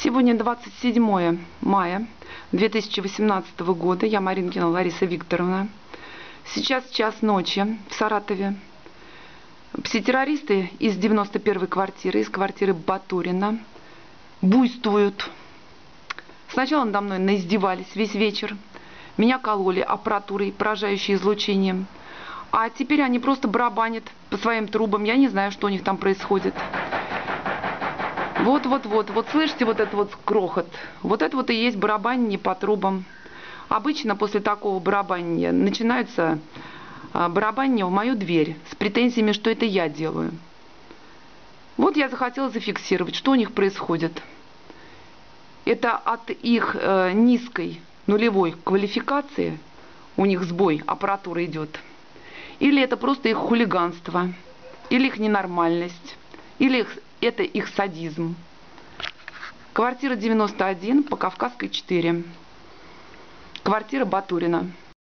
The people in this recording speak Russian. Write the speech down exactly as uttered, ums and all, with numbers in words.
Сегодня двадцать седьмое мая две тысячи восемнадцатого года. Я Маринкина Лариса Викторовна. Сейчас час ночи в Саратове. Пситеррористы из девяносто первой квартиры, из квартиры Батурина, буйствуют. Сначала надо мной наиздевались весь вечер. Меня кололи аппаратурой, поражающей излучением. А теперь они просто барабанят по своим трубам. Я не знаю, что у них там происходит. Вот-вот-вот, вот слышите вот этот вот грохот? Вот это вот и есть барабанье по трубам. Обычно после такого барабанья начинается барабанье в мою дверь с претензиями, что это я делаю. Вот я захотела зафиксировать, что у них происходит. Это от их э, низкой нулевой квалификации, у них сбой аппаратуры идет. Или это просто их хулиганство, или их ненормальность, или их, это их садизм. Квартира девяносто один по Кавказской четыре. Квартира Батурина.